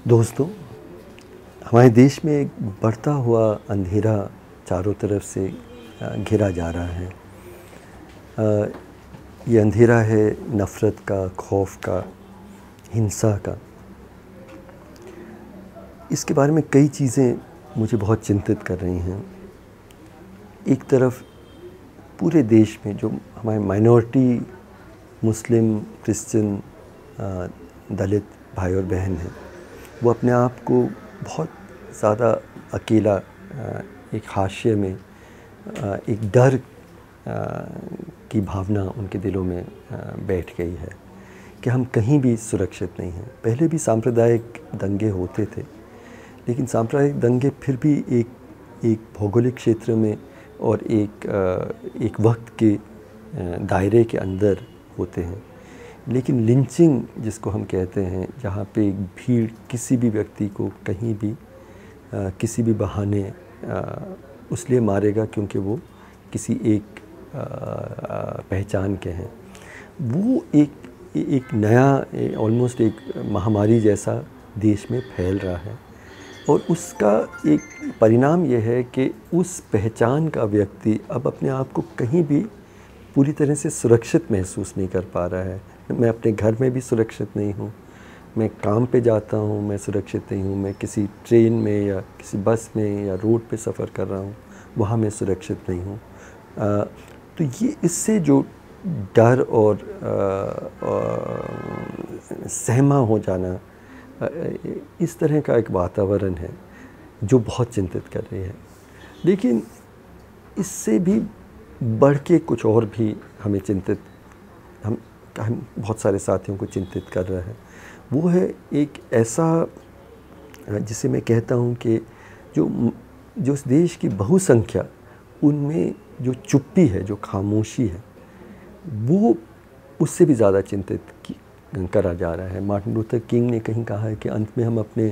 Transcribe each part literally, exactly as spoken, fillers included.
दोस्तों, हमारे देश में एक बढ़ता हुआ अंधेरा चारों तरफ से घिरा जा रहा है। ये अंधेरा है नफ़रत का, खौफ का, हिंसा का। इसके बारे में कई चीज़ें मुझे बहुत चिंतित कर रही हैं। एक तरफ पूरे देश में जो हमारे माइनॉरिटी मुस्लिम, क्रिश्चियन, दलित भाई और बहन हैं, वो अपने आप को बहुत ज़्यादा अकेला, एक हाशिए में, एक डर की भावना उनके दिलों में बैठ गई है कि हम कहीं भी सुरक्षित नहीं हैं। पहले भी सांप्रदायिक दंगे होते थे, लेकिन सांप्रदायिक दंगे फिर भी एक एक भौगोलिक क्षेत्र में और एक एक वक्त के दायरे के अंदर होते हैं। लेकिन लिंचिंग जिसको हम कहते हैं, जहाँ पे एक भीड़ किसी भी व्यक्ति को कहीं भी आ, किसी भी बहाने उसलिए मारेगा क्योंकि वो किसी एक आ, आ, पहचान के हैं, वो एक एक नया ऑलमोस्ट एक महामारी जैसा देश में फैल रहा है। और उसका एक परिणाम ये है कि उस पहचान का व्यक्ति अब अपने आप को कहीं भी पूरी तरह से सुरक्षित महसूस नहीं कर पा रहा है। मैं अपने घर में भी सुरक्षित नहीं हूँ, मैं काम पे जाता हूँ, मैं सुरक्षित नहीं हूँ, मैं किसी ट्रेन में या किसी बस में या रोड पे सफ़र कर रहा हूँ, वहाँ मैं सुरक्षित नहीं हूँ। तो ये इससे जो डर और आ, आ, सहमा हो जाना, आ, इस तरह का एक वातावरण है जो बहुत चिंतित कर रही है। लेकिन इससे भी बढ़ के कुछ और भी हमें चिंतित हम हम बहुत सारे साथियों को चिंतित कर रहा है। वो है एक ऐसा जिसे मैं कहता हूँ कि जो जो उस देश की बहुसंख्या, उनमें जो चुप्पी है, जो खामोशी है, वो उससे भी ज़्यादा चिंतित करा जा रहा है। मार्टिन लूथर किंग ने कहीं कहा है कि अंत में हम अपने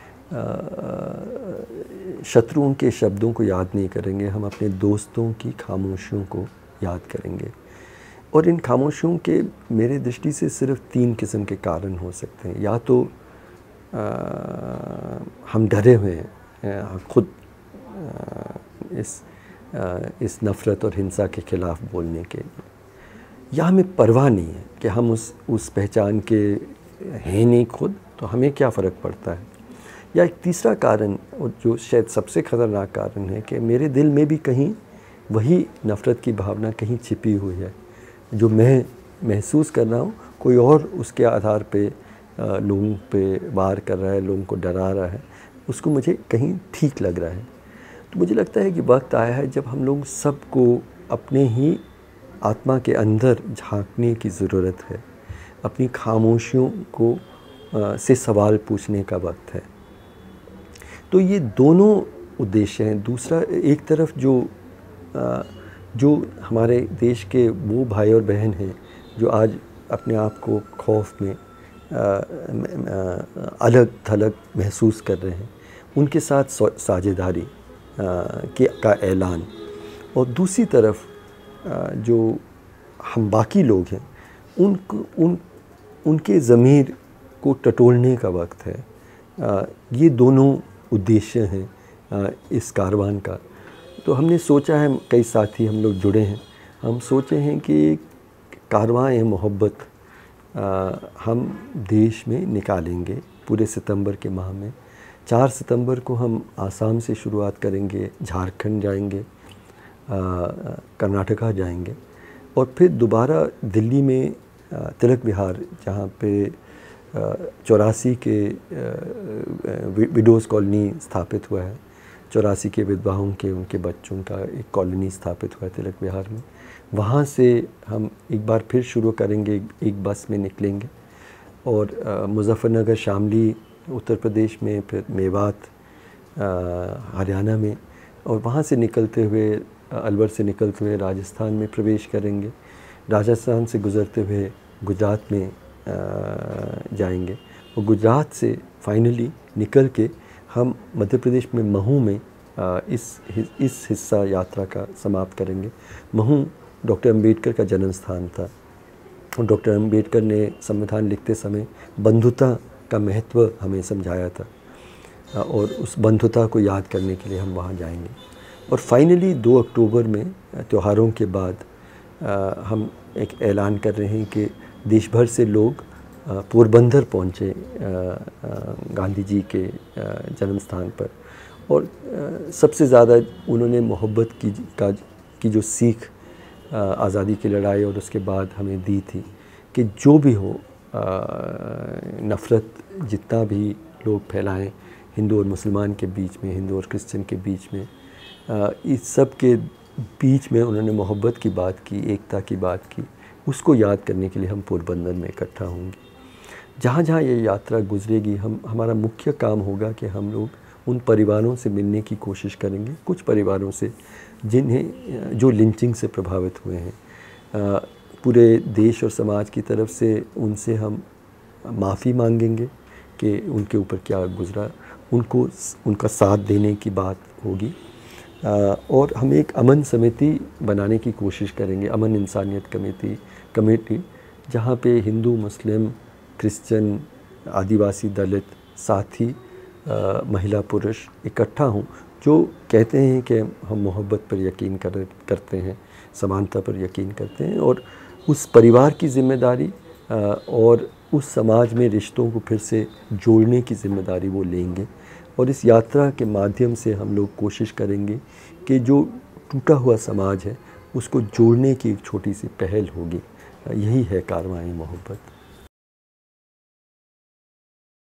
शत्रुओं के शब्दों को याद नहीं करेंगे, हम अपने दोस्तों की खामोशियों को याद करेंगे। और इन खामोशियों के मेरे दृष्टि से सिर्फ तीन किस्म के कारण हो सकते हैं। या तो आ, हम डरे हुए हैं खुद आ, इस आ, इस नफ़रत और हिंसा के ख़िलाफ़ बोलने के, या हमें परवाह नहीं है कि हम उस उस पहचान के हैं नहीं खुद, तो हमें क्या फ़र्क पड़ता है। या एक तीसरा कारण, और जो शायद सबसे ख़तरनाक कारण है, कि मेरे दिल में भी कहीं वही नफ़रत की भावना कहीं छिपी हुई है, जो मैं महसूस कर रहा हूँ, कोई और उसके आधार पे लोगों पे वार कर रहा है, लोगों को डरा रहा है, उसको मुझे कहीं ठीक लग रहा है। तो मुझे लगता है कि वक्त आया है जब हम लोग सबको अपने ही आत्मा के अंदर झांकने की ज़रूरत है, अपनी खामोशियों को आ, से सवाल पूछने का वक्त है। तो ये दोनों उद्देश्य हैं। दूसरा, एक तरफ जो आ, जो हमारे देश के वो भाई और बहन हैं जो आज अपने आप को खौफ में अलग थलग महसूस कर रहे हैं, उनके साथ साझेदारी के का ऐलान। और दूसरी तरफ आ, जो हम बाकी लोग हैं, उन उन उनके ज़मीर को टटोलने का वक्त है। आ, ये दोनों उद्देश्य हैं आ, इस कारवान का। तो हमने सोचा है, कई साथी हम लोग जुड़े हैं, हम सोचे हैं कि कारवां ए मोहब्बत हम देश में निकालेंगे पूरे सितंबर के माह में। चार सितंबर को हम आसाम से शुरुआत करेंगे, झारखंड जाएंगे, कर्नाटका जाएंगे, और फिर दोबारा दिल्ली में आ, तिलक विहार, जहाँ पे चौरासी के विडोज़ कॉलोनी स्थापित हुआ है, चौरासी के विधवाओं के, उनके बच्चों का एक कॉलोनी स्थापित हुआ है तिलक विहार में। वहाँ से हम एक बार फिर शुरू करेंगे, एक बस में निकलेंगे और मुजफ्फरनगर, शामली उत्तर प्रदेश में, फिर मेवात हरियाणा में, और वहाँ से निकलते हुए, अलवर से निकलते हुए राजस्थान में प्रवेश करेंगे। राजस्थान से गुज़रते हुए गुजरात में आ, जाएंगे, और गुजरात से फाइनली निकल के हम मध्य प्रदेश में महू में आ, इस इस हिस्सा यात्रा का समाप्त करेंगे। महू डॉक्टर अम्बेडकर का जन्म स्थान था, और डॉक्टर अम्बेडकर ने संविधान लिखते समय बंधुता का महत्व हमें समझाया था और उस बंधुता को याद करने के लिए हम वहाँ जाएंगे। और फाइनली दो अक्टूबर में त्योहारों के बाद हम एक ऐलान कर रहे हैं कि देश भर से लोग पोरबंदर पहुँचे गांधी जी के जन्म स्थान पर। और सबसे ज़्यादा उन्होंने मोहब्बत की का की जो सीख आज़ादी की लड़ाई और उसके बाद हमें दी थी कि जो भी हो, नफ़रत जितना भी लोग फैलाएं हिंदू और मुसलमान के बीच में, हिंदू और क्रिश्चियन के बीच में, इस सब के बीच में उन्होंने मोहब्बत की बात की, एकता की बात की। उसको याद करने के लिए हम पोरबंदर में इकट्ठा होंगे। जहाँ जहाँ ये यात्रा गुजरेगी, हम हमारा मुख्य काम होगा कि हम लोग उन परिवारों से मिलने की कोशिश करेंगे, कुछ परिवारों से जिन्हें जो लिंचिंग से प्रभावित हुए हैं। पूरे देश और समाज की तरफ से उनसे हम माफ़ी मांगेंगे कि उनके ऊपर क्या गुज़रा, उनको उनका साथ देने की बात होगी। और हम एक अमन समिति बनाने की कोशिश करेंगे, अमन इंसानियत कमेटी कमेटी जहाँ पे हिंदू, मुस्लिम, क्रिश्चियन, आदिवासी, दलित, साथी, आ, महिला, पुरुष इकट्ठा हों, जो कहते हैं कि हम मोहब्बत पर यकीन कर करते हैं, समानता पर यकीन करते हैं, और उस परिवार की ज़िम्मेदारी और उस समाज में रिश्तों को फिर से जोड़ने की ज़िम्मेदारी वो लेंगे। और इस यात्रा के माध्यम से हम लोग कोशिश करेंगे कि जो टूटा हुआ समाज है उसको जोड़ने की एक छोटी सी पहल होगी। यही है कारवां मोहब्बत।